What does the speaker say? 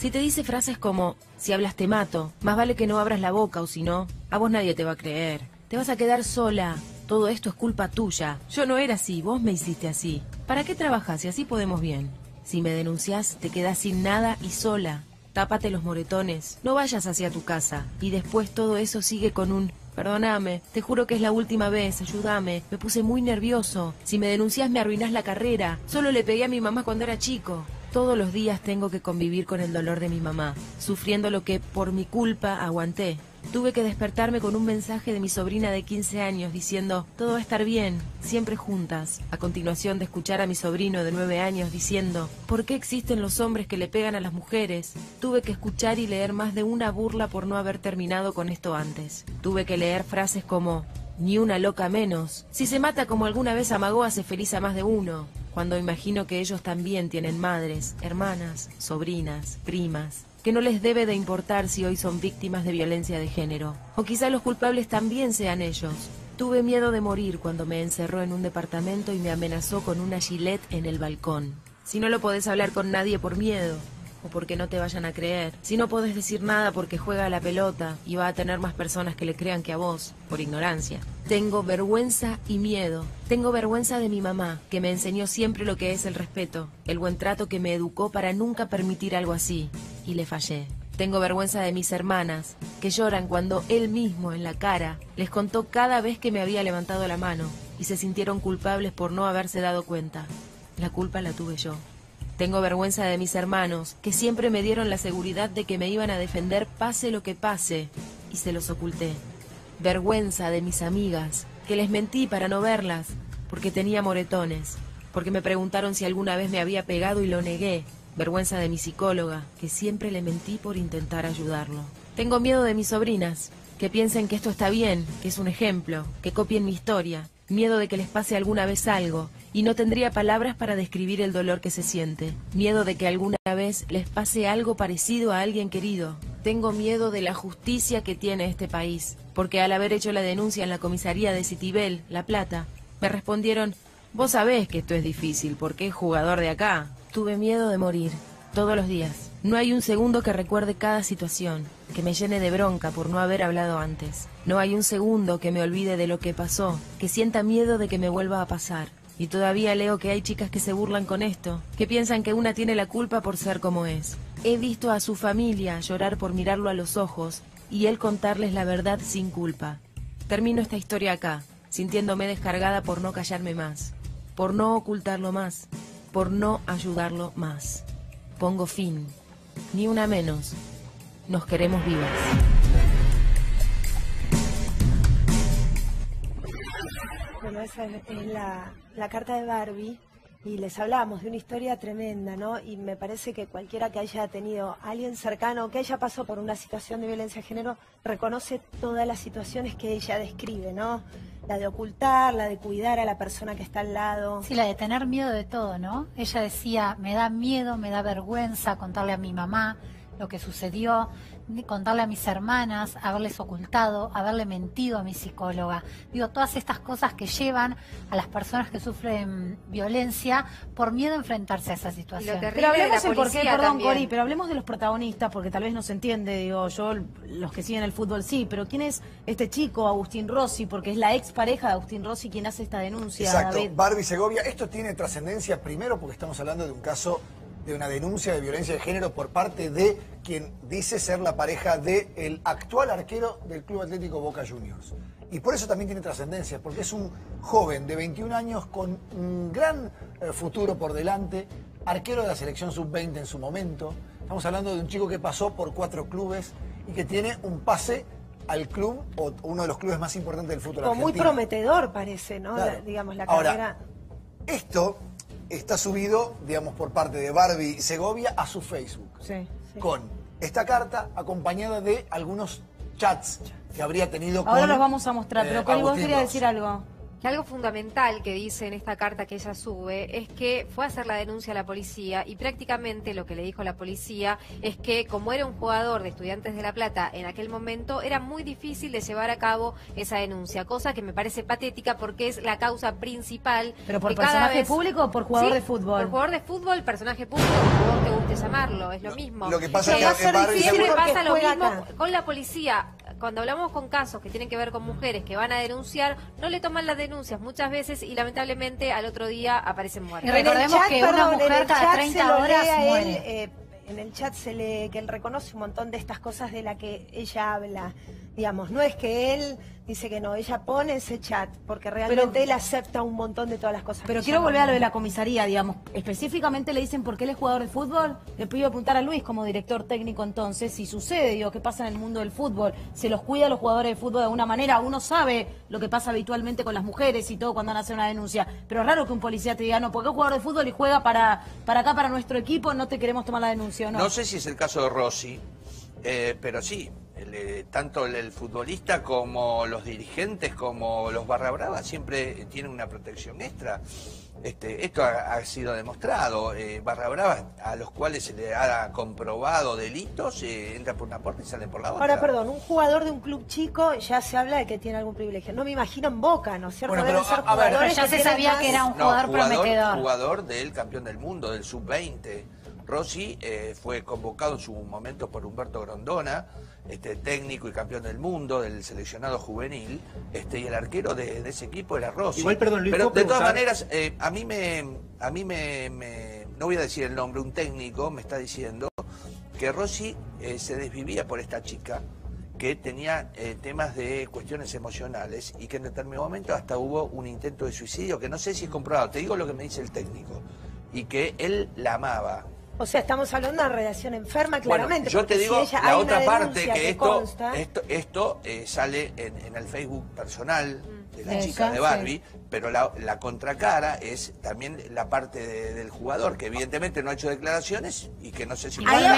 Si te dice frases como, si hablas te mato, más vale que no abras la boca o si no, a vos nadie te va a creer. Te vas a quedar sola. Todo esto es culpa tuya. Yo no era así, vos me hiciste así. ¿Para qué trabajas si así podemos bien? Si me denunciás, te quedás sin nada y sola. Tápate los moretones, no vayas hacia tu casa. Y después todo eso sigue con un... Perdóname, te juro que es la última vez, ayúdame, me puse muy nervioso. Si me denunciás me arruinás la carrera. Solo le pegué a mi mamá cuando era chico. Todos los días tengo que convivir con el dolor de mi mamá, sufriendo lo que por mi culpa aguanté. Tuve que despertarme con un mensaje de mi sobrina de 15 años diciendo, todo va a estar bien, siempre juntas. A continuación de escuchar a mi sobrino de 9 años diciendo, ¿por qué existen los hombres que le pegan a las mujeres? Tuve que escuchar y leer más de una burla por no haber terminado con esto antes. Tuve que leer frases como, ni una loca menos. Si se mata como alguna vez amagó, hace feliz a más de uno. Cuando imagino que ellos también tienen madres, hermanas, sobrinas, primas, que no les debe de importar si hoy son víctimas de violencia de género. O quizá los culpables también sean ellos. Tuve miedo de morir cuando me encerró en un departamento y me amenazó con una gilet en el balcón. Si no lo podés hablar con nadie por miedo, o porque no te vayan a creer. Si no podés decir nada porque juega a la pelota y va a tener más personas que le crean que a vos, por ignorancia. Tengo vergüenza y miedo. Tengo vergüenza de mi mamá, que me enseñó siempre lo que es el respeto, el buen trato, que me educó para nunca permitir algo así. Y le fallé. Tengo vergüenza de mis hermanas, que lloran cuando él mismo en la cara les contó cada vez que me había levantado la mano y se sintieron culpables por no haberse dado cuenta. La culpa la tuve yo. Tengo vergüenza de mis hermanos, que siempre me dieron la seguridad de que me iban a defender pase lo que pase, y se los oculté. Vergüenza de mis amigas, que les mentí para no verlas, porque tenía moretones, porque me preguntaron si alguna vez me había pegado y lo negué. Vergüenza de mi psicóloga, que siempre le mentí por intentar ayudarlo. Tengo miedo de mis sobrinas, que piensen que esto está bien, que es un ejemplo, que copien mi historia. Miedo de que les pase alguna vez algo, y no tendría palabras para describir el dolor que se siente. Miedo de que alguna vez les pase algo parecido a alguien querido. Tengo miedo de la justicia que tiene este país, porque al haber hecho la denuncia en la comisaría de Citibel, La Plata, me respondieron, vos sabés que esto es difícil, porque es jugador de acá. Tuve miedo de morir, todos los días. No hay un segundo que recuerde cada situación, que me llene de bronca por no haber hablado antes. No hay un segundo que me olvide de lo que pasó, que sienta miedo de que me vuelva a pasar. Y todavía leo que hay chicas que se burlan con esto, que piensan que una tiene la culpa por ser como es. He visto a su familia llorar por mirarlo a los ojos y él contarles la verdad sin culpa. Termino esta historia acá, sintiéndome descargada por no callarme más, por no ocultarlo más, por no ayudarlo más. Pongo fin. Ni una menos. Nos queremos vivas. Bueno, esa es la carta de Barbie y les hablamos de una historia tremenda, ¿no? Y me parece que cualquiera que haya tenido a alguien cercano, que haya pasado por una situación de violencia de género, reconoce todas las situaciones que ella describe, ¿no? La de ocultar, la de cuidar a la persona que está al lado. Sí, la de tener miedo de todo, ¿no? Ella decía, me da miedo, me da vergüenza contarle a mi mamá lo que sucedió, contarle a mis hermanas, haberles ocultado, haberle mentido a mi psicóloga. Digo, todas estas cosas que llevan a las personas que sufren violencia por miedo a enfrentarse a esa situación. Pero hablemos de por qué, perdón, Cori, pero hablemos de los protagonistas, porque tal vez no se entiende, digo, yo, los que siguen el fútbol sí, pero ¿quién es este chico, Agustín Rossi? Porque es la expareja de Agustín Rossi quien hace esta denuncia. Exacto, David. Barbie Segovia. Esto tiene trascendencia primero porque estamos hablando de un caso de una denuncia de violencia de género por parte de quien dice ser la pareja del actual arquero del Club Atlético Boca Juniors. Y por eso también tiene trascendencia, porque es un joven de 21 años con un gran futuro por delante, arquero de la selección sub-20 en su momento. Estamos hablando de un chico que pasó por 4 clubes y que tiene un pase al club, o uno de los clubes más importantes del fútbol argentino. Muy prometedor parece, ¿no? Claro. Digamos, la Ahora, carrera. Esto está subido, digamos, por parte de Barbie Segovia a su Facebook. Sí. Con esta carta acompañada de algunos chats que habría tenido con... Ahora los vamos a mostrar, pero Cori, vos Agustín querías Rossi. decir algo. Que algo fundamental que dice en esta carta que ella sube es que fue a hacer la denuncia a la policía y prácticamente lo que le dijo la policía es que como era un jugador de Estudiantes de La Plata en aquel momento era muy difícil de llevar a cabo esa denuncia, cosa que me parece patética porque es la causa principal. ¿Pero por que cada personaje vez... público o por jugador Sí, de fútbol? Por jugador de fútbol, personaje público, jugador que guste llamarlo, es lo mismo. Lo que pasa Sí, va a es que ser Barbie difícil Siempre porque pasa lo juega mismo acá. con la policía. Cuando hablamos con casos que tienen que ver con mujeres que van a denunciar, no le toman las denuncias muchas veces y lamentablemente al otro día aparecen Y muertas. recordemos que una perdón, en mujer el cada chat 30 se lo horas lee a él, muere. en el chat se lee que él reconoce un montón de estas cosas de la que ella habla. Digamos, no es que él dice que no, ella pone ese chat, porque realmente él acepta un montón de todas las cosas. Pero que quiero ella volver a lo de manda. la comisaría, digamos. Específicamente le dicen por qué él es jugador de fútbol. Le pido apuntar a Luis como director técnico entonces. Si sucede, digo, qué pasa en el mundo del fútbol. Se los cuida a los jugadores de fútbol de alguna manera. Uno sabe lo que pasa habitualmente con las mujeres y todo cuando van a hacer una denuncia. Pero es raro que un policía te diga, no, porque es jugador de fútbol y juega para acá, para nuestro equipo, no te queremos tomar la denuncia, ¿o no? No sé si es el caso de Rossi, pero sí. Tanto el futbolista como los dirigentes, como los barra brava, siempre tienen una protección extra. Esto ha sido demostrado. Barra brava a los cuales se le ha comprobado delitos, entran por una puerta y salen por la otra. Ahora, perdón, un jugador de un club chico ya se habla de que tiene algún privilegio. No me imagino en Boca, ¿no es cierto? Bueno, Deben pero, ser a ver, jugadores ya que se tienen sabía más- que era un jugador prometedor. Jugador del campeón del mundo, del sub-20. Rossi fue convocado en su momento por Humberto Grondona, técnico y campeón del mundo, del seleccionado juvenil, y el arquero de ese equipo era Rossi. Igual, perdón, Luis, pero ¿puedo de todas preguntar? maneras, a mí no voy a decir el nombre, un técnico me está diciendo que Rossi se desvivía por esta chica, que tenía temas de cuestiones emocionales y que en determinado momento hasta hubo un intento de suicidio, que no sé si es comprobado, te digo lo que me dice el técnico, y que él la amaba. O sea, estamos hablando de una relación enferma, claramente. Bueno, yo porque te digo si ella, la hay otra una parte, denuncia que consta, esto sale en el Facebook personal de la De chica ella, de Barbie, pero la contracara es también la parte del jugador, que evidentemente no ha hecho declaraciones y que no sé si... Igual